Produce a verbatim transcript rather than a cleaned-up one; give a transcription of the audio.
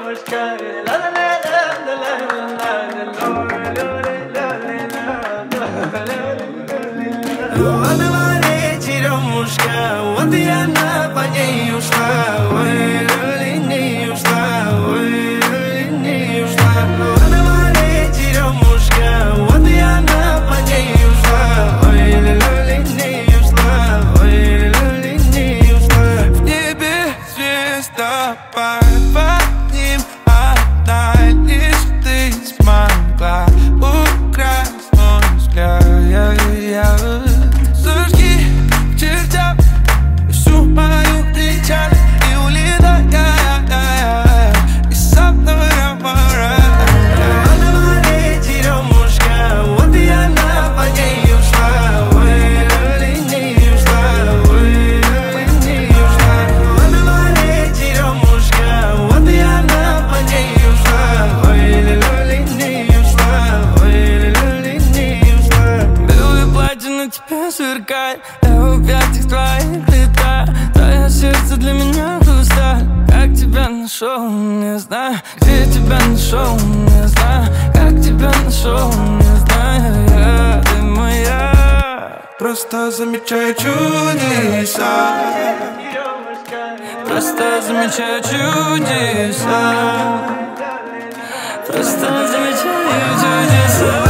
Она варит черемушка, вот и она по ней ушла. Ой, не ушла, ой, не ушла. Она варит черемушка, вот и она по ней ушла. Ой, не ушла, ой, не ушла. В небе звезда под ним, одна лишь ты смогла украсть мой взгляд. Зажги в чертях всю мою печаль и улетай и со мной разговаривай. Она варит черемушка, вот и она по ней ушла. Ой, не ушла, ой, не ушла. Она варит черемушка, вот и она по ней ушла. Ой, не ушла, ой, не ушла. Белое платье на тебе сверкает, я в объятиях твоих летаю. Твое сердце для меня пусто. Как тебя нашел, не знаю. Где тебя нашел, не знаю. Как тебя нашел, не знаю. Я, ты моя. Просто замечаю чудеса. Просто замечаю чудеса. Просто замечаю чудеса.